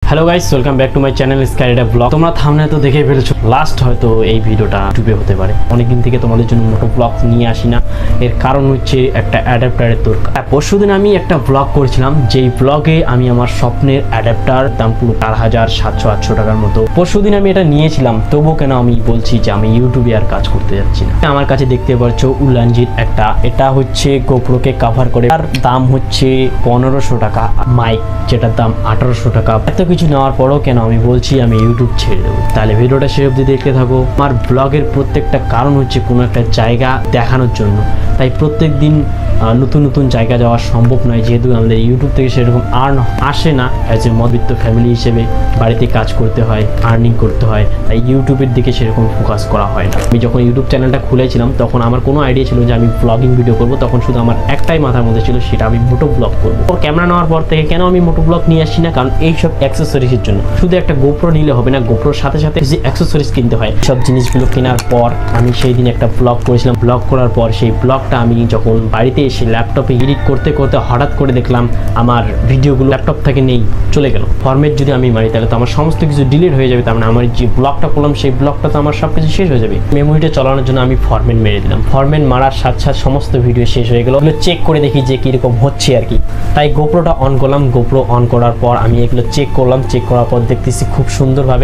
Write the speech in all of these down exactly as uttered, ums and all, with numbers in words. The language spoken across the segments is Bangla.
Hello guys, welcome back to my channel Skyrider blog. তোমরা থাম্বনেল তো দেখেই ফেলেছো, লাস্ট হয়তো এই ভিডিওটা ইউটিউবে হতে পারে। অনেকদিন থেকে তোমাদের জন্য মোটো ব্লগ নিয়ে আসি না, এর কারণ হচ্ছে একটা অ্যাডাপ্টারের দরকার। পরশুদিন আমি একটা ব্লগ করেছিলাম, যেই ব্লগে আমি আমার স্বপ্নের অ্যাডাপ্টার দাম পুরো চার হাজার সাতশো আটশো টাকার মতো। পরশুদিন আমি এটা নিয়েছিলাম, তবুও কেন আমি বলছি যে আমি ইউটিউবে আর কাজ করতে যাচ্ছি না। আমার কাছে দেখতে পাচ্ছ উলানজির একটা, এটা হচ্ছে গোপ্রোকে কাভার করে, তার দাম হচ্ছে পনেরোশো টাকা। মাইক যেটার দাম আঠারোশো টাকা। এত কিছু নেওয়ার পরও কেন আমি বলছি আমি ইউটিউব ছেড়ে দেবো। তাহলে ভিডিওটা শেষ অবধি দেখতে থাকো। আমার ব্লগের প্রত্যেকটা কারণ হচ্ছে কোনো একটা জায়গা দেখানোর জন্য, তাই প্রত্যেক দিন নতুন নতুন জায়গা যাওয়া সম্ভব নয়, যেহেতু আমাদের ইউটিউব থেকে সেরকম আর্ন আসে না। অ্যাজ এ মধ্যবিত্ত ফ্যামিলি হিসেবে বাড়িতে কাজ করতে হয়, আর্নিং করতে হয়, তাই ইউটিউবের দিকে সেরকম ফোকাস করা হয় না। আমি যখন ইউটিউব চ্যানেলটা খুলেছিলাম তখন আমার কোনো আইডিয়া ছিল যে আমি ব্লগিং ভিডিও করবো, তখন শুধু আমার একটাই মাথার মধ্যে ছিল, সেটা আমি মোটো ব্লগ করবো। ক্যামেরা নেওয়ার পর থেকে কেন আমি মোটো ব্লগ নিয়ে আসছি না, কারণ এইসব অ্যাক্সেসরিজের জন্য। শুধু একটা গোপ্রো নিলে হবে না, গোপ্রোর সাথে সাথে যে অ্যাক্সেসরিজ কিনতে হয়, সব জিনিসগুলো কেনার পর আমি সেই দিন একটা ব্লগ করেছিলাম। ব্লগ করার পর সেই ব্লগটা আমি যখন বাড়িতে এসে ল্যাপটপে এডিট করতে করতে হঠাৎ করে দেখলাম আমার ভিডিওগুলো ল্যাপটপ থেকে নেই, চলে গেল। ফরম্যাট যদি আমি মারি তাহলে তো আমার সমস্ত কিছু ডিলিট হয়ে যাবে, তার মানে আমার যে ব্লগটা করলাম সেই ব্লগটা তো আমার সব কিছু শেষ হয়ে যাবে। মেমোরিটা চালানোর জন্য আমি ফরম্যাট মেরে দিলাম। ফরম্যাট মারার সাথে সাথে সমস্ত ভিডিও শেষ হয়ে গেল। এগুলো চেক করে দেখি যে কীরকম হচ্ছে আর কি। তাই গোপ্রোটা অন করলাম। গোপ্রো অন করার পর আমি এগুলো চেক করলাম। চেক করার পর দেখতেছি খুব সুন্দরভাবে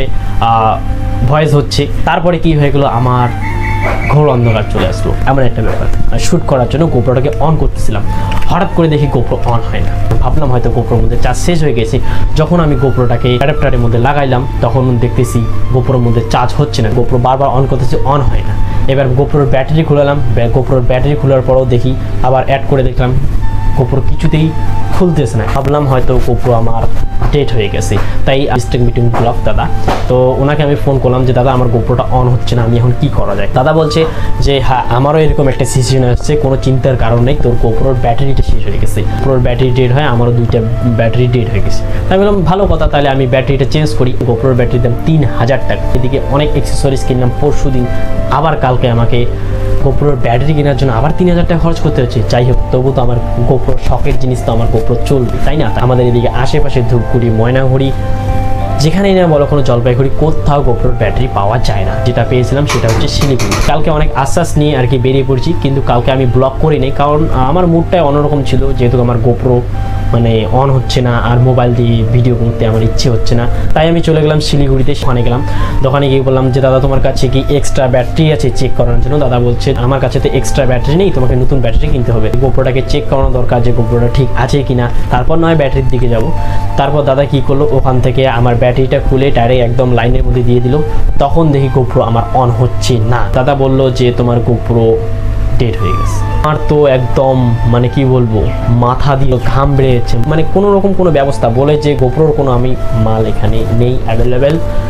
ভয়েস হচ্ছে। তারপরে কি হয়ে গেলো, আমার ঘোর অন্ধকার চলে আসলো। এমন একটা ব্যাপার, শ্যুট করার জন্য গোপ্রোটাকে অন করতেছিলাম, হঠাৎ করে দেখি গোপ্রো অন হয় না। ভাবলাম হয়তো গোপ্রোর মধ্যে চার্জ শেষ হয়ে গেছে। যখন আমি গোপ্রোটাকে অ্যাডাপ্টারের মধ্যে লাগাইলাম তখন দেখতেছি গোপ্রোর মধ্যে চার্জ হচ্ছে না। গোপ্রো বারবার অন করতেছে, অন হয় না। এবার গোপ্রোর ব্যাটারি খুলালাম। গোপ্রোর ব্যাটারি খোলার পরেও দেখি, আবার অ্যাড করে দেখলাম গোপ্রো কিছুতেই খুলতেছে না। ভাবলাম হয়তো গোপ্রো আমার ডেট হয়ে গেছে। তাই স্টেক মিটিং ব্লগ দাদা, তো ওনাকে আমি ফোন করলাম যে দাদা আমার গোপ্রোটা অন হচ্ছে না, আমি এখন কি করা যায়। দাদা বলছে যে হ্যাঁ আমারও এরকম একটা সিচুয়েশন আসছে, কোনো চিন্তার কারণ নেই, তোর গোপ্রোর ব্যাটারিটা শেষ হয়ে গেছে। গোপ্রোর ব্যাটারি ডেট হয়, আমারও দুইটা ব্যাটারি ডেট হয়ে গেছে। তাই বললাম ভালো কথা, তাহলে আমি ব্যাটারিটা চেঞ্জ করি। গোপ্রোর ব্যাটারির দাম তিন হাজার টাকা। এদিকে অনেক অ্যাক্সেসরিজ কিনলাম পরশু দিন, আবার কালকে আমাকে গোপ্রোর ব্যাটারি কেনার জন্য আবার তিন হাজার টাকা খরচ করতে হচ্ছে। যাই হোক, তবু তো আমার গোপ্রোর শখের জিনিস, তো আমার গোপ্রো চলবে, তাই না? আমাদের এদিকে আশেপাশে ধূপগুড়ি, ময়নাগুড়ি, যেখানেই না বলো কোনো জলপাইগুড়ি, কোথাও গোপ্রোর ব্যাটারি পাওয়া যায় না। যেটা পেয়েছিলাম সেটা হচ্ছে শিলিগুড়ি। কালকে অনেক আশ্বাস নিয়ে আর কি বেরিয়ে পড়ছি, কিন্তু কালকে আমি ব্লগ করি নাই, কারণ আমার মুডটাই অন্যরকম ছিল। যেহেতু আমার গোপ্রো মানে অন হচ্ছে না, আর মোবাইল দিয়ে ভিডিও করতে আমার ইচ্ছে হচ্ছে না, তাই আমি চলে গেলাম শিলিগুড়িতে। ওখানে গেলাম, দোকানে গিয়ে বললাম যে দাদা তোমার কাছে কি এক্সট্রা ব্যাটারি আছে চেক করানোর জন্য? দাদা বলছে আমার কাছে তো এক্সট্রা ব্যাটারি নেই, তোমাকে নতুন ব্যাটারি কিনতে হবে। গোপ্রোটাকে চেক করানো দরকার যে গোপ্রোটা ঠিক আছে কিনা, তারপর নয় ব্যাটারির দিকে যাব। তারপর দাদা কি করলো, ওখান থেকে আমার ব্যাটারিটা খুলে ডাইরেক্ট একদম লাইনের মধ্যে দিয়ে দিল। তখন দেখি গোপ্রো আমার অন হচ্ছে না। দাদা বলল যে তোমার গোপ্রো ডেট হয়ে গেছে। আমার তো একদম মানে কি বলবো, মাথা দিয়ে ঘাম বেড়েছে। মানে কোনো রকম কোনো ব্যবস্থা বলে যে গোপ্রোর কোনো আমি মাল এখানে নেই অ্যাভেলেবেল।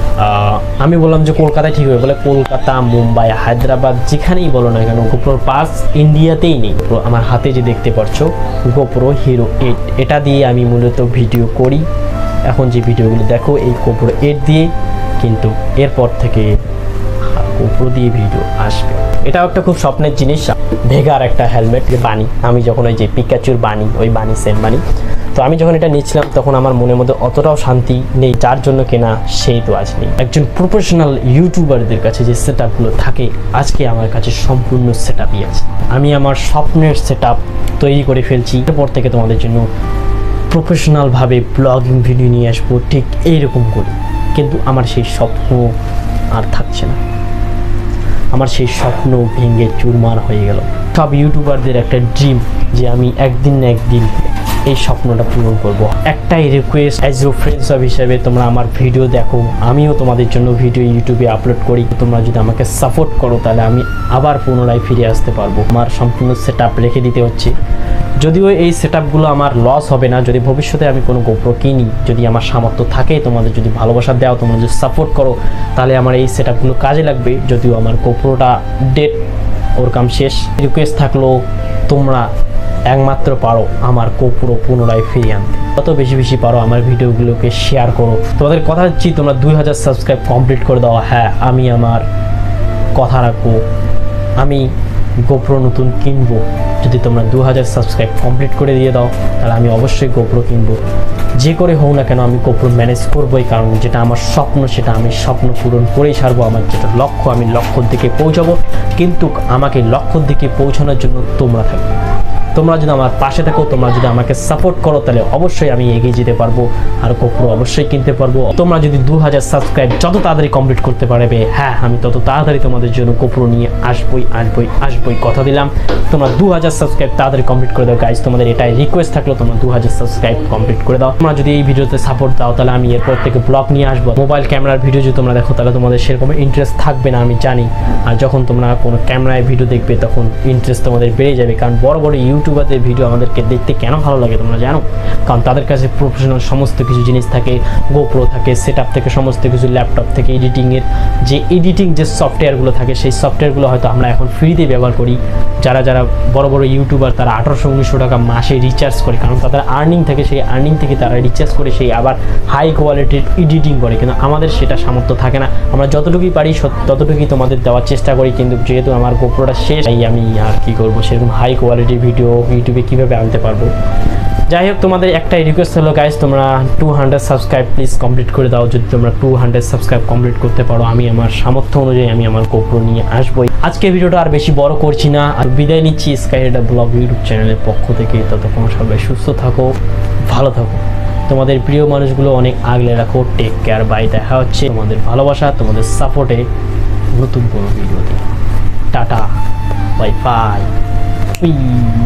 আমি বললাম যে কলকাতায় ঠিক হবে, বলে কলকাতা, মুম্বাই, হায়দ্রাবাদ যেখানেই বলো না কেন গোপ্রোর পাস ইন্ডিয়াতেই নেই। আমার হাতে যে দেখতে পাচ্ছ গোপ্রো হিরো এইট, এটা দিয়ে আমি মূলত ভিডিও করি। এখন যে ভিডিওগুলো দেখো এই গোপ্রো এইট দিয়ে, কিন্তু এরপর থেকে গোপ্রো দিয়ে ভিডিও আসবে। এটাও একটা খুব স্বপ্নের জিনিস। ভেগার একটা হেলমেট, বানি, আমি যখন ওই যে পিকাচুর বানি, ওই বানি সেম বানি, তো আমি যখন এটা নিচ্ছিলাম তখন আমার মনের মধ্যে অতটাও শান্তি নেই, যার জন্য কেনা সেই তো আজ নেই। একজন প্রফেশনাল ইউটিউবারদের কাছে যে সেট আপগুলো থাকে, আজকে আমার কাছে সম্পূর্ণ সেট আপই আছে। আমি আমার স্বপ্নের সেট আপ তৈরি করে ফেলছি। এরপর থেকে তোমাদের জন্য প্রফেশনালভাবে ব্লগিং ভিডিও নিয়ে আসবো, ঠিক এইরকম করি। কিন্তু আমার সেই স্বপ্ন আর থাকছে না, আমার সেই স্বপ্ন ভেঙে চুরমার হয়ে গেল। সব ইউটিউবারদের একটা ড্রিম যে আমি একদিন না একদিন এই স্বপ্নটা পূরণ করব। একটাই request, as you friends of হিসেবে তোমরা আমার ভিডিও দেখো, আমিও তোমাদের জন্য ভিডিও ইউটিউবে আপলোড করি। তোমরা যদি আমাকে সাপোর্ট করো তাহলে আমি আবার পুনরায় ফিরে আসতে পারবো। আমার সম্পূর্ণ সেট আপ রেখে দিতে হচ্ছে, যদিও এই সেট আপগুলো আমার লস হবে না। যদি ভবিষ্যতে আমি কোনো গোপ্রো কিনি, যদি আমার সামর্থ্য থাকে, তোমাদের যদি ভালোবাসা দাও, তোমরা যদি সাপোর্ট করো, তাহলে আমার এই সেট আপগুলো কাজে লাগবে। যদিও আমার গোপ্রোটা ডেট, ওর কাম শেষ। রিকোয়েস্ট থাকলো তোমরা একমাত্র পারো আমার গোপ্রো পুনরায় ফিরিয়ে আনতে। যত বেশি বেশি পারো আমার ভিডিওগুলোকে শেয়ার করো। তোমাদের কথা দিচ্ছি তোমরা দুই হাজার সাবস্ক্রাইব কমপ্লিট করে দাও। হ্যাঁ, আমি আমার কথা রাখবো, আমি গোপ্রো নতুন কিনবো। যদি তোমরা দু হাজার সাবস্ক্রাইব কমপ্লিট করে দিয়ে দাও তাহলে আমি অবশ্যই গোপ্রো কিনবো। যে করে হোক না কেন আমি গোপ্রো ম্যানেজ করবোই, কারণ যেটা আমার স্বপ্ন সেটা আমি স্বপ্ন পূরণ করেই ছাড়বো। আমার যেটা লক্ষ্য আমি লক্ষ্যর দিকে পৌঁছাবো, কিন্তু আমাকে লক্ষ্যর দিকে পৌঁছানোর জন্য তোমরা থাকবে। তোমরা যদি আমার পাশে থাকো, তোমরা যদি আমাকে সাপোর্ট করো, তাহলে অবশ্যই আমি এগিয়ে যেতে পারবো আর গোপ্রো অবশ্যই কিনতে পারবো। তোমরা যদি দু হাজার সাবস্ক্রাইব যত তাড়াতাড়ি কমপ্লিট করতে পারবে, হ্যাঁ আমি তত তাড়াতাড়ি তোমাদের জন্য গোপ্রো নিয়ে আসবই আসবই আসবই কথা দিলাম। তোমরা দু হাজার সাবস্ক্রাইব তাড়াতাড়ি কমপ্লিট করে দাও গাইজ, তোমাদের এটাই রিকোয়েস্ট থাকলো, তোমরা দু হাজার সাবস্ক্রাইব কমপ্লিট করে দাও। তোমরা যদি এই ভিডিওতে সাপোর্ট দাও, তাহলে আমি এরপর থেকে ব্লগ নিয়ে আসবো। মোবাইল ক্যামেরার ভিডিও যদি তোমরা দেখো, তাহলে তোমাদের সেরকম ইন্টারেস্ট থাকবে না আমি জানি। আর যখন তোমরা কোনো ক্যামেরায় ভিডিও দেখবে, তখন ইন্টারেস্ট তোমাদের বেড়ে যাবে। কারণ বড় বড় ইউটিউবারদের ভিডিও আমাদেরকে দেখতে কেন ভালো লাগে তোমরা জানো? কারণ তাদের কাছে প্রফেশনাল সমস্ত কিছু জিনিস থাকে, গোপ্রো থাকে, সেট আপ থেকে সমস্ত কিছু, ল্যাপটপ থেকে এডিটিংয়ের যে এডিটিং যে সফটওয়্যারগুলো থাকে, সেই সফটওয়্যারগুলো হয়তো আমরা এখন ফ্রিতে ব্যবহার করি। যারা যারা বড় বড় ইউটিউবার তারা আঠারোশো উনিশশো টাকা মাসে রিচার্জ করে, কারণ তাদের আর্নিং থাকে, সেই আর্নিং থেকে তারা রিচার্জ করে সেই আবার হাই কোয়ালিটির এডিটিং করে। কিন্তু আমাদের সেটা সামর্থ্য থাকে না। আমরা যতটুকুই পারি ততটুকুই তোমাদের দেওয়ার চেষ্টা করি, কিন্তু যেহেতু আমার গোপ্রোটা শেষ, তাই আমি আর কি করবো, সেরকম হাই কোয়ালিটির ভিডিও ইউটিউবে কীভাবে আনতে পারবো। যাই হোক, তোমাদের একটাই রিকোয়েস্ট হলো গাইজ, তোমরা two hundred subscribe please complete করে দাও। যদি তোমরা টু হান্ড্রেড সাবস্ক্রাইব কমপ্লিট করতে পারো, আমি আমার সামর্থ্য অনুযায়ী আমি আমার গোপ্রো নিয়ে আসবোই। আজকে ভিডিওটা আর বেশি বড় করছি না, আর বিদায় নিচ্ছি স্কাই রাইডার ব্লগ ইউটিউব চ্যানেলের পক্ষ থেকে। ততক্ষণ সবাই সুস্থ থাকো, ভালো থাকো, তোমাদের প্রিয় মানুষগুলো অনেক আগলে রাখো। Take care, bye. দেখা হচ্ছে তোমাদের ভালোবাসা, তোমাদের সাপোর্টে নতুন কোনো ভিডিওতে। টাটা, বাই বাই।